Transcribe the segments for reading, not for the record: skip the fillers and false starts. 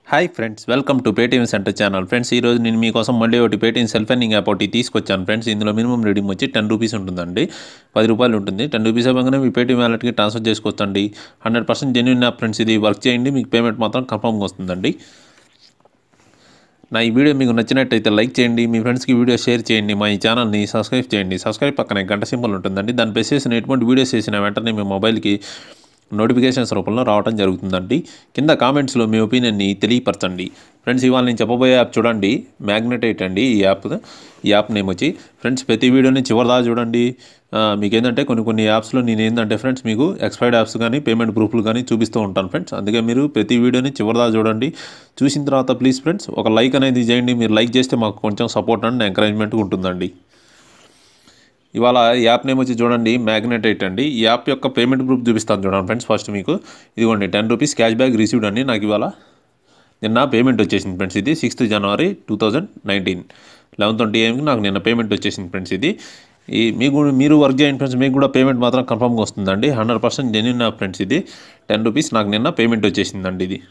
Hi friends, welcome to Paytm centre channel. ఫ్రెండ్స్, ఈరోజు నేను మీకోసం మళ్ళీ ఒకటి పేటీఎం సెల్ఫ్ ఎర్నింగ్ యాప్ ఒకటి తీసుకొచ్చాను. ఫ్రెండ్స్, ఇందులో మినిమం రీడింగ్ వచ్చి 10 రూపీస్ ఉంటుందండి. 10 రూపాయలు ఉంటుంది. 10 రూపీస్ అవ్వగానే మీ పేటీఎం వ్యాలెట్కి ట్రాన్స్ఫర్ చేసుకోవచ్చండి. 100% జెన్యూన్ యాప్ ఫ్రెండ్స్. ఇది వర్క్ చేయండి, మీకు పేమెంట్ మాత్రం కన్ఫర్మ్గా వస్తుందండి. నా ఈ వీడియో మీకు నచ్చినట్టయితే లైక్ చేయండి, మీ ఫ్రెండ్స్కి వీడియో షేర్ చేయండి, మా ఈ ఛానల్ని సబ్స్క్రైబ్ చేయండి. సబ్స్క్రైబ్ పక్కనే గంట సింబల్ ఉంటుందండి, దాన్ని ప్రెస్ చేసిన ఎటువంటి వీడియోస్ చేసిన వెంటనే మీ మొబైల్కి నోటిఫికేషన్స్ రూపంలో రావడం జరుగుతుందండి. కింద కామెంట్స్లో మీ ఒపీనియన్ని తెలియపరచండి. ఫ్రెండ్స్, ఇవాళ నేను చెప్పబోయే యాప్ చూడండి, మ్యాగ్నెటైట్ అండి. ఈ యాప్ నేమ్ వచ్చి ఫ్రెండ్స్, ప్రతి వీడియోని చివరిదా చూడండి. మీకు ఏంటంటే కొన్ని యాప్స్లో నేను ఏంటంటే ఫ్రెండ్స్, మీకు ఎక్స్పైర్డ్ యాప్స్ కానీ పేమెంట్ ప్రూఫ్లు కానీ చూపిస్తూ ఉంటాను ఫ్రెండ్స్. అందుకే మీరు ప్రతి వీడియోని చివరిదా చూడండి. చూసిన తర్వాత ప్లీజ్ ఫ్రెండ్స్ ఒక లైక్ అనేది చేయండి. మీరు లైక్ చేస్తే మాకు కొంచెం సపోర్ట్ అండ్ ఎంకరేజ్మెంట్గా ఉంటుందండి. ఇవాళ యాప్ నేమ్ వచ్చి చూడండి, మ్యాగ్నెటైట్ అండి. ఈ యాప్ యొక్క పేమెంట్ ప్రూఫ్ చూపిస్తాను చూడండి ఫ్రెండ్స్. ఫస్ట్ మీకు ఇదిగోండి 10 రూపీస్ క్యాష్ బ్యాక్ రిసీవ్డ్ అండి. నాకు ఇవాళ నిన్న పేమెంట్ వచ్చేసింది ఫ్రెండ్స్. ఇది 6th January 2019 11:20 AM నాకు నిన్న పేమెంట్ వచ్చేసింది ఫ్రెండ్స్. ఇది మీరు వర్క్ చేయండి ఫ్రెండ్స్, మీకు కూడా పేమెంట్ మాత్రం కన్ఫర్మ్గా వస్తుందండి. 100% జెన్యూన్ యాప్ ఫ్రెండ్స్. ఇది 10 రూపీస్ నాకు నిన్న పేమెంట్ వచ్చేసిందండి. ఇది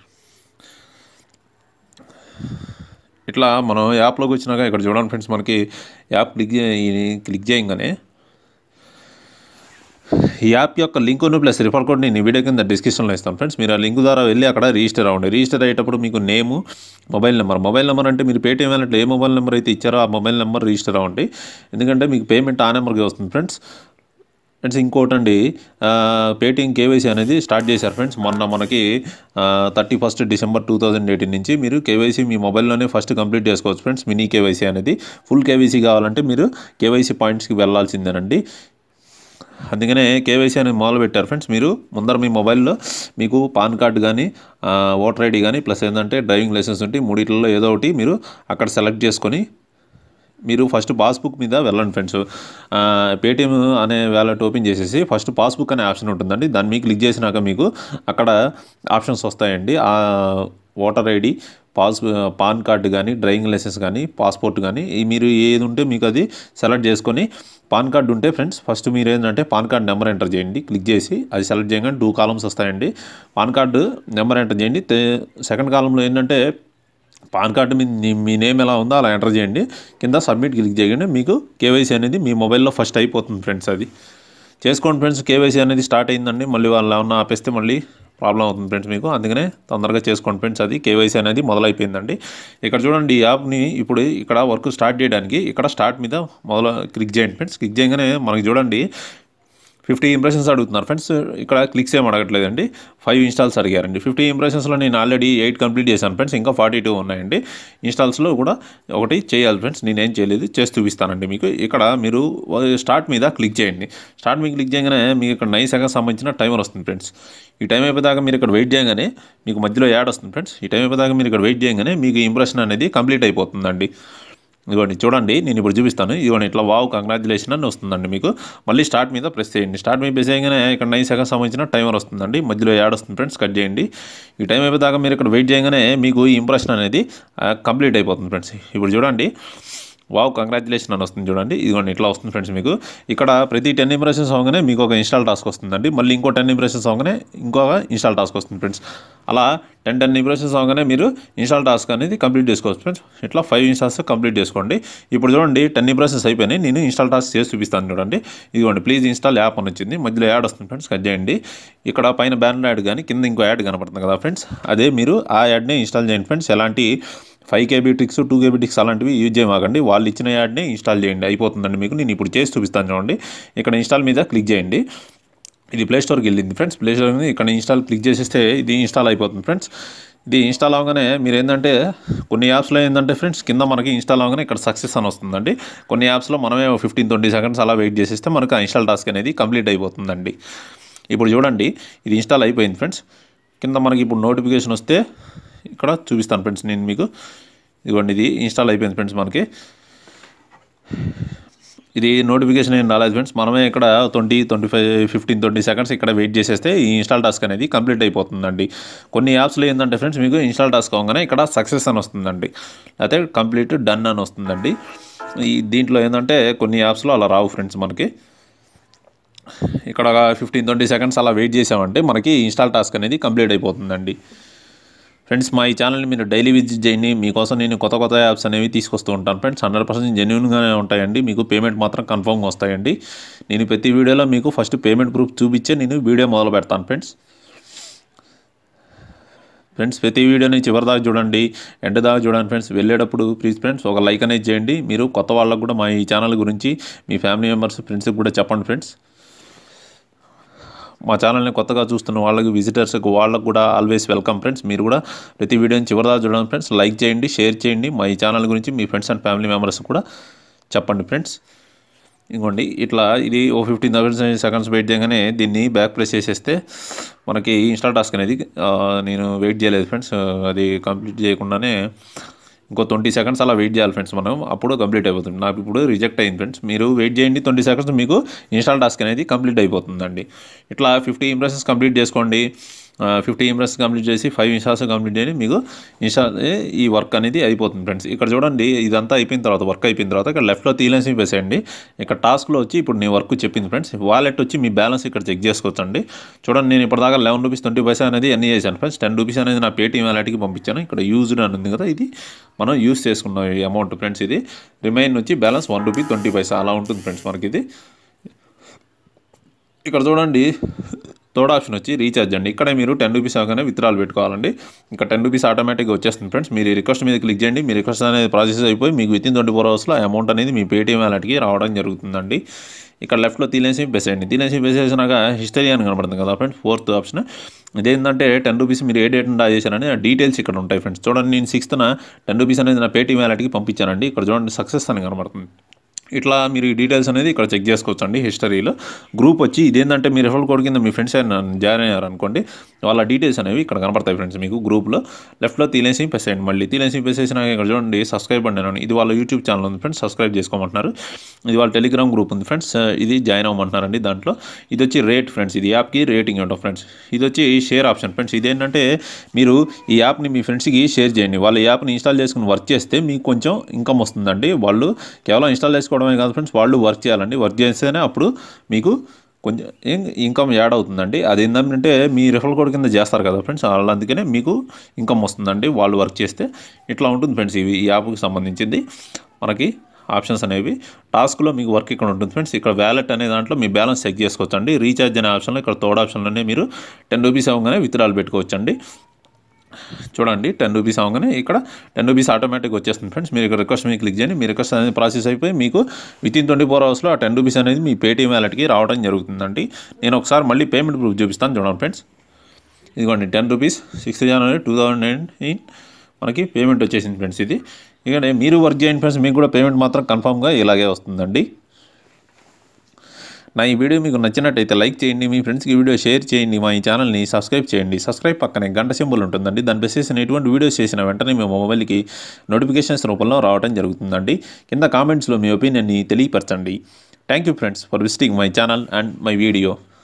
ఇట్లా మనం యాప్లోకి వచ్చినాక ఇక్కడ చూడండి ఫ్రెండ్స్, మనకి యాప్ క్లిక్ చేయగానే ఈ యాప్ యొక్క లింకును ప్లస్ రిఫర్ కోడ్ నేను వీడియో కింద డిస్క్రిప్షన్లో ఇస్తాను ఫ్రెండ్స్. మీరు ఆ లింక్ ద్వారా వెళ్ళి అక్కడ రిజిస్టర్ అవ్వండి. రిజిస్టర్ అయ్యేటప్పుడు మీకు నేము, మొబైల్ నెంబర్ అంటే మీరు పేటీఎం వ్యాలెట్లో ఏ మొబైల్ నెంబర్ అయితే ఇచ్చారో ఆ మొబైల్ నెంబర్ రిజిస్టర్ అవ్వండి. ఎందుకంటే మీకు పేమెంట్ ఆ నెంబర్కి వస్తుంది ఫ్రెండ్స్. ఇంకోటండి, పేటీఎం కేవైసీ అనేది స్టార్ట్ చేశారు ఫ్రెండ్స్. మనకి 31st December 2018 నుంచి మీరు కేవైసీ మీ మొబైల్లోనే ఫస్ట్ కంప్లీట్ చేసుకోవచ్చు ఫ్రెండ్స్. మినీ కేవైసీ అనేది. ఫుల్ కేవైసీ కావాలంటే మీరు కేవైసీ పాయింట్స్కి వెళ్ళాల్సిందేనండి. అందుకనే కేవైసీ అనేది మొదలు పెట్టారు ఫ్రెండ్స్. మీరు ముందర మీ మొబైల్లో మీకు పాన్ కార్డు కానీ ఓటర్ ఐడి కానీ ప్లస్ ఏంటంటే డ్రైవింగ్ లైసెన్స్ ఉంటే మూడిట్లలో ఏదో ఒకటి మీరు అక్కడ సెలెక్ట్ చేసుకొని మీరు ఫస్ట్ పాస్బుక్ మీద వెళ్ళండి ఫ్రెండ్స్. పేటీఎం అనే వ్యాలెట్ ఓపెన్ చేసేసి ఫస్ట్ పాస్బుక్ అనే ఆప్షన్ ఉంటుందండి. దాన్ని మీకు క్లిక్ చేసినాక మీకు అక్కడ ఆప్షన్స్ వస్తాయండి. ఓటర్ ఐడి, పాన్ కార్డు కానీ డ్రైవింగ్ లైసెన్స్ కానీ పాస్పోర్ట్ కానీ మీరు ఏది ఉంటే మీకు అది సెలెక్ట్ చేసుకొని, పాన్ కార్డు ఉంటే ఫ్రెండ్స్ ఫస్ట్ మీరు ఏంటంటే పాన్ కార్డు నెంబర్ ఎంటర్ చేయండి. క్లిక్ చేసి అది సెలెక్ట్ చేయగానే 2 కాలమ్స్ వస్తాయండి. పాన్ కార్డు నెంబర్ ఎంటర్ చేయండి. సెకండ్ కాలంలో ఏంటంటే పాన్ కార్డు మీ నేమ్ ఎలా ఉందో అలా ఎంటర్ చేయండి. కింద సబ్మిట్ క్లిక్ చేయండి. మీకు కేవైసీ అనేది మీ మొబైల్లో ఫస్ట్ అయిపోతుంది ఫ్రెండ్స్. అది చేసుకోండి ఫ్రెండ్స్. కేవైసీ అనేది స్టార్ట్ అయిందండి. మళ్ళీ వాళ్ళు ఏమన్నా ఆపేస్తే మళ్ళీ ప్రాబ్లం అవుతుంది ఫ్రెండ్స్ మీకు. అందుకనే తొందరగా చేసుకోండి ఫ్రెండ్స్. అది కేవైసీ అనేది మొదలైపోయిందండి. ఇక్కడ చూడండి, ఈ యాప్ని ఇప్పుడు ఇక్కడ వర్క్ స్టార్ట్ చేయడానికి ఇక్కడ స్టార్ట్ మీద క్లిక్ చేయండి ఫ్రెండ్స్. క్లిక్ చేయగానే మనకి చూడండి 50 ఇంప్రెషన్స్ అడుగుతున్నారు ఫ్రెండ్స్. ఇక్కడ క్లిక్స్ ఏం అడగట్లేదండి, 5 ఇన్స్టాల్స్ అడిగారండి. 50 ఇంప్రెషన్స్లో నేను ఆల్రెడీ 8 కంప్లీట్ చేశాను ఫ్రెండ్స్. ఇంకా 42 ఉన్నాయండి. ఇన్స్టాల్స్లో కూడా ఒకటి చేయాలి ఫ్రెండ్స్. నేనేం చేయలేదు, చేసి చూపిస్తానండి మీకు. ఇక్కడ మీరు స్టార్ట్ మీద క్లిక్ చేయండి. స్టార్ట్ మీద క్లిక్ చేయగానే మీకు ఇక్కడ 9 seconds సంబంధించిన టైమర్ వస్తుంది ఫ్రెండ్స్. ఈ టైం అయిపోయాక మీరు ఇక్కడ వెయిట్ చేయగానే మీకు మధ్యలో యాడ్ వస్తుంది ఫ్రెండ్స్. ఈ టైం అయిపోయాక మీరు ఇక్కడ వెయిట్ చేయగానే మీకు ఇంప్రెషన్ అనేది కంప్లీట్ అయిపోతుందండి. ఇదిగోండి చూడండి, నేను ఇప్పుడు చూపిస్తాను. ఇదిగోండి ఇట్లా వావ్ కంగ్రాచులేషన్ అని వస్తుందండి మీకు. మళ్ళీ స్టార్ట్ మీద ప్రెస్ చేయండి. స్టార్ట్ మీద ప్రెస్ చేయగానే ఇక్కడ 9 seconds సంబంధించిన టైమర్ వస్తుందండి. మధ్యలో యాడ్ వస్తుంది ఫ్రెండ్స్. కట్ చేయండి. ఈ టైం అయిపోయాక మీరు ఇక్కడ వెయిట్ చేయగానే మీకు ఈ ఇంప్రెషన్ అనేది కంప్లీట్ అయిపోతుంది ఫ్రెండ్స్. ఇప్పుడు చూడండి, వావ్ కంగ్రాచులేషన్ అని వస్తుంది చూడండి. ఇదిగోండి ఇట్లా వస్తుంది ఫ్రెండ్స్ మీకు. ఇక్కడ ప్రతి 10 ఇంప్రెషన్స్ అవగానే మీకు ఒక ఇన్స్టాల్ టాస్క్ వస్తుందండి. మళ్ళీ ఇంకో 10 ఇంప్రెషన్స్ అవగానే ఇంకొక ఇన్స్టాల్ టాస్క్ వస్తుంది ఫ్రెండ్స్. అలా 10 ఇంప్రెషన్స్ అవగానే మీరు ఇన్స్టాల్ టాస్క్ అనేది కంప్లీట్ చేసుకోవచ్చు ఫ్రెండ్స్. ఇట్లా 5 ఇన్స్టాల్స్ కంప్లీట్ చేసుకోండి. ఇప్పుడు చూడండి 10 ఇంప్రెషన్స్ అయిపోయినాయి. నేను ఇన్స్టాల్ టాస్క్ చేసి చూపిస్తాను చూడండి. ఇదిగోండి ప్లీజ్ ఇన్స్టాల్ యాప్ అని వచ్చింది. మధ్యలో యాడ్ వస్తుంది ఫ్రెండ్స్. కట్ చేయండి. ఇక్కడ పైన బ్యానర్ యాడ్ కానీ కింద ఇంకో యాడ్ కనపడుతుంది కదా ఫ్రెండ్స్. అదే మీరు ఆ యాడ్నే ఇన్స్టాల్ చేయండి ఫ్రెండ్స్. ఎలాంటి 5 KB ట్రిక్స్ 2 KB ట్రిక్స్ అలాంటివి యూజ్ చేయమాకండి. వాళ్ళు ఇచ్చిన యాడ్నే ఇన్స్టాల్ చేయండి, అయిపోతుందండి మీకు. నేను ఇప్పుడు చేసి చూపిస్తాను చూడండి. ఇక్కడ ఇన్స్టాల్ మీద క్లిక్ చేయండి. ఇది ప్లే స్టోర్కి వెళ్ళింది ఫ్రెండ్స్. ప్లే స్టోర్ మీద ఇక్కడ ఇన్స్టాల్ క్లిక్ చేసేస్తే ఇది ఇన్స్టాల్ అయిపోతుంది ఫ్రెండ్స్. ఇది ఇన్స్టాల్ అవగానే మీరు ఏంటంటే కొన్ని యాప్స్లో ఏంటంటే ఫ్రెండ్స్ కింద మనకి ఇన్స్టాల్ అవగానే ఇక్కడ సక్సెస్ అని వస్తుందండి. కొన్ని యాప్స్లో మనమే 15-20 seconds అలా వెయిట్ చేసేస్తే మనకు ఆ ఇన్స్టాల్ టాస్క్ అనేది కంప్లీట్ అయిపోతుందండి. ఇప్పుడు చూడండి ఇది ఇన్స్టాల్ అయిపోయింది ఫ్రెండ్స్. కింద మనకి ఇప్పుడు నోటిఫికేషన్ వస్తే ఇక్కడ చూపిస్తాను ఫ్రెండ్స్ నేను మీకు. ఇదిగోండి ఇది ఇన్స్టాల్ అయిపోయింది ఫ్రెండ్స్. మనకి ఇది నోటిఫికేషన్ ఏం రాలేదు ఫ్రెండ్స్. మనమే ఇక్కడ 15-20 seconds ఇక్కడ వెయిట్ చేసేస్తే ఈ ఇన్స్టాల్ టాస్క్ అనేది కంప్లీట్ అయిపోతుందండి. కొన్ని యాప్స్లో ఏంటంటే ఫ్రెండ్స్ మీకు ఇన్స్టాల్ టాస్క్ అవగానే ఇక్కడ సక్సెస్ అని వస్తుందండి, అయితే కంప్లీట్ డన్ అని వస్తుందండి. దీంట్లో ఏంటంటే కొన్ని యాప్స్లో అలా రావు ఫ్రెండ్స్. మనకి ఇక్కడ 15-20 seconds అలా వెయిట్ చేసామంటే మనకి ఇన్స్టాల్ టాస్క్ అనేది కంప్లీట్ అయిపోతుందండి. ఫ్రెండ్స్ మా ఈ ఛానల్ని మీరు డైలీ విజిట్ చేయండి. మీకోసం నేను కొత్త యాప్స్ అనేవి తీసుకొస్తూ ఉంటాను ఫ్రెండ్స్. 100% జెన్యూన్గానే ఉంటాయండి. మీకు పేమెంట్ మాత్రం కన్ఫర్మ్గా వస్తాయండి. నేను ప్రతి వీడియోలో మీకు ఫస్ట్ పేమెంట్ ప్రూఫ్ చూపించే నేను వీడియో మొదలు పెడతాను ఫ్రెండ్స్. ప్రతి వీడియోని చివరి దాకా చూడండి, ఎండ్ దాకా చూడండి ఫ్రెండ్స్. వెళ్ళేటప్పుడు ప్లీజ్ ఫ్రెండ్స్ ఒక లైక్ అనేది చేయండి. మీరు కొత్త వాళ్ళకు కూడా మా ఈ ఛానల్ గురించి మీ ఫ్యామిలీ మెంబర్స్ ఫ్రెండ్స్కి కూడా చెప్పండి ఫ్రెండ్స్. మా ఛానల్ని కొత్తగా చూస్తున్న వాళ్ళకి విజిటర్స్కి వాళ్ళకు కూడా ఆల్వేస్ వెల్కమ్ ఫ్రెండ్స్. మీరు కూడా ప్రతి వీడియోని చివరిదా చూడండి ఫ్రెండ్స్. లైక్ చేయండి, షేర్ చేయండి. మా ఈ ఛానల్ గురించి మీ ఫ్రెండ్స్ అండ్ ఫ్యామిలీ మెంబర్స్ కూడా చెప్పండి ఫ్రెండ్స్. ఇంకోండి ఇట్లా ఇది 15 సెకండ్స్ వెయిట్ చేయగానే దీన్ని బ్యాక్ ప్రెస్ చేసేస్తే మనకి ఇన్స్టాల్ టాస్క్ అనేది నేను వెయిట్ చేయలేదు ఫ్రెండ్స్. అది కంప్లీట్ చేయకుండానే ఇంకో 20 సెకండ్స్ అలా వెయిట్ చేయాలి ఫ్రెండ్స్ మనం, అప్పుడు కంప్లీట్ అయిపోతుంది. నాకు ఇప్పుడు రిజెక్ట్ అయింది ఫ్రెండ్స్. మీరు వెయిట్ చేయండి, 20 సెకండ్స్ మీకు ఇన్స్టాల్ టాస్క్ అనేది కంప్లీట్ అయిపోతుందండి. ఇట్లా 50 ఇంప్రెషన్స్ కంప్లీట్ చేసుకోండి. 50 ఇంప్రెషన్స్ కంప్లీట్ చేసి 5 ఇన్స్టాల్స్ కంప్లీట్ చేయండి, మీకు ఈ వర్క్ అనేది అయిపోతుంది ఫ్రెండ్స్. ఇక్కడ చూడండి ఇదంతా అయిపోయిన తర్వాత వర్క్ అయిపోయిన తర్వాత ఇక్కడ లెఫ్ట్లో తీలేసి వేసేయండి. ఇక్కడ టాస్క్లో వచ్చి ఇప్పుడు నేను వర్క్ చెప్పింది ఫ్రెండ్స్. వాలెట్ వచ్చి మీ బ్యాలెన్స్ ఇక్కడ చెక్ చేసుకోవచ్చండి. చూడండి నేను ఇప్పటిదాకా 11 రూపీస్ 20 పైసా అనేది అన్నీ చేశాను ఫ్రెండ్స్. 10 రూపీస్ అనేది నా పేటీఎం వాలెట్కి పంపించాను. ఇక్కడ యూజ్డ్ అని ఉంది కదా, ఇది మనం యూజ్ చేసుకున్న ఈ అమౌంట్ ఫ్రెండ్స్. ఇది రిమైన్ వచ్చి బ్యాలెన్స్ 1 రూపీ 20 పైసా అలా ఉంటుంది ఫ్రెండ్స్ మనకి ఇది. ఇక్కడ చూడండి థర్డ్ ఆప్షన్ వచ్చి రీఛార్జ్ అండి. ఇక్కడ మీరు 10 రూపీస్ అవగానే విత్డ్రాల్ పెట్టుకోవాలండి. ఇంకా 10 రూపీస్ ఆటోమేటిక్గా వచ్చేస్తుంది ఫ్రెండ్స్. మీరు రిక్వెస్ట్ మీద క్లిక్ చేయండి. మీ రిక్వెస్ట్ అనేది ప్రాసెస్ అయిపోయి మీకు వితిన్ 24 అవర్స్లో అమౌంట్ అనేది మీ పేటీఎం వాలెట్కి రావడం జరుగుతుందండి. ఇక్కడ లెఫ్ట్లో తీలేసి వేసేయండి. తీలేసి వేసేసినాక హిస్టరీ అని కనబడుతుంది కదా ఫ్రెండ్స్, ఫోర్త్ ఆప్షన్. ఇదేంటంటే 10 రూపీస్ మీరు ఏ డేట్ డ్రా చేశారని ఆ డీటెయిల్స్ ఇక్కడ ఉంటాయి ఫ్రెండ్స్. చూడండి నేను 6th 10 రూపీస్ అనేది నా పేటీఎం వాలెట్కి పంపించానండి. ఇక్కడ చూడండి సక్సెస్ అని కనబడుతుంది. ఇట్లా మీరు ఈ డీటెయిల్స్ అనేది ఇక్కడ చెక్ చేసుకోవచ్చు అండి. హిస్టరీలో గ్రూప్ వచ్చి ఇదేంటంటే మీ రిఫరల్ కోడ్ కింద మీ ఫ్రెండ్స్ జాయిన్ అయ్యారనుకోండి, వాళ్ళ డీటెయిల్స్ అనేవి ఇక్కడ కనపడతాయి ఫ్రెండ్స్ మీకు గ్రూప్లో. లెఫ్ట్లో తీలేసి పెసేయండి. మళ్ళీ తీలేసి పెసేసినాక ఇక్కడ చూడండి సబ్స్క్రైబ్ అండి. ఇది వాళ్ళ యూట్యూబ్ ఛానల్ ఉంది ఫ్రెండ్స్, సబ్స్క్రైబ్ చేసుకోమంటున్నారు. ఇది వాళ్ళ టెలిగ్రామ్ గ్రూప్ ఉంది ఫ్రెండ్స్, ఇది జాయిన్ అవ్వమంటున్నారండి దాంట్లో. ఇది వచ్చి రేట్ ఫ్రెండ్స్, ఇది యాప్కి రేటింగ్ ఉంటుంది ఫ్రెండ్స్. ఇది వచ్చి షేర్ ఆప్షన్ ఫ్రెండ్స్. ఇదేంటంటే మీరు ఈ యాప్ని మీ ఫ్రెండ్స్కి షేర్ చేయండి. వాళ్ళ యాప్ని ఇన్స్టాల్ చేసుకుని వర్క్ చేస్తే మీకు కొంచెం ఇన్కమ్ వస్తుందండి. వాళ్ళు కేవలం ఇన్స్టాల్ చేసుకోవడమే కాదు ఫ్రెండ్స్, వాళ్ళు వర్క్ చేయాలండి. వర్క్ చేస్తేనే అప్పుడు మీకు కొంచెం ఇన్కమ్ యాడ్ అవుతుందండి. అది ఏంటంటే మీ రిఫరల్ కోడ్ కింద చేస్తారు కదా ఫ్రెండ్స్, వాళ్ళు అందుకనే మీకు ఇన్కమ్ వస్తుందండి వాళ్ళు వర్క్ చేస్తే. ఇట్లా ఉంటుంది ఫ్రెండ్స్ ఇవి ఈ యాప్కి సంబంధించింది మనకి ఆప్షన్స్ అనేవి. టాస్క్లో మీకు వర్క్ ఇక్కడ ఉంటుంది ఫ్రెండ్స్. ఇక్కడ వ్యాలెట్ అనే దాంట్లో మీ బ్యాలెన్స్ చెక్ చేసుకోవచ్చండి. రీఛార్జ్ అనే ఆప్షన్లో ఇక్కడ థర్డ్ ఆప్షన్లోనే మీరు 10 రూపీస్ అవ్వగానే విత్డ్రాల్ పెట్టుకోవచ్చండి. చూడండి 10 రూపీస్ అవగానే ఇక్కడ 10 రూపీస్ ఆటోమేటిక్గా వచ్చేస్తుంది ఫ్రెండ్స్. మీరు ఇక్కడ రిక్వెస్ట్ మీద క్లిక్ చేయండి. మీ రిక్వెస్ట్ అనేది ప్రాసెస్ అయిపోయి మీకు వితిన్ 24 అవర్స్లో ఆ 10 రూపీస్ అనేది మీ పేటీఎం వాలెట్కి రావడం జరుగుతుందండి. నేను ఒకసారి మళ్ళీ పేమెంట్ ప్రూఫ్ చూపిస్తాను చూడండి ఫ్రెండ్స్. ఇదిగోండి 10 రూపీస్ 6th January 2019 మనకి పేమెంట్ వచ్చేసింది ఫ్రెండ్స్. ఇది ఇక మీరు వర్క్ చేయండి ఫ్రెండ్స్, మీకు కూడా పేమెంట్ మాత్రం కన్ఫామ్గా ఇలాగే వస్తుందండి. నా ఈ వీడియో మీకు నచ్చినట్టయితే లైక్ చేయండి, మీ ఫ్రెండ్స్కి వీడియో షేర్ చేయండి, మా ఈ ఛానల్ని సబ్స్క్రైబ్ చేయండి. సబ్స్క్రైబ్ పక్కనే గంట సింబల్ ఉంటుందండి, దాన్ని ప్రెస్ చేసిన ఎటువంటి వీడియోస్ చేసిన వెంటనే మీ మొబైల్కి నోటిఫికేషన్స్ రూపంలో రావడం జరుగుతుందండి. కింద కామెంట్స్లో మీ ఒపీనియన్ని తెలియపరచండి. Thank you friends for visiting my channel and my video.